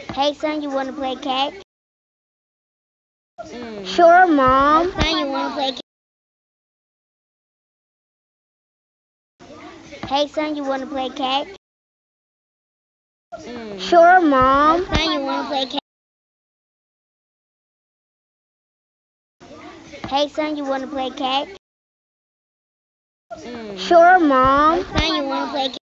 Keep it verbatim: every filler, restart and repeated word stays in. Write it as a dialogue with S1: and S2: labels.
S1: Hey son, you wanna play catch? Mm. Sure, Mom. Hey son, you wanna play catch? Hey son, you wanna play catch? Mm. Sure, Mom. Hey son, you wanna play catch? Hey son, you wanna play catch? Mm. Sure, Mom. Hey son, you wanna play catch?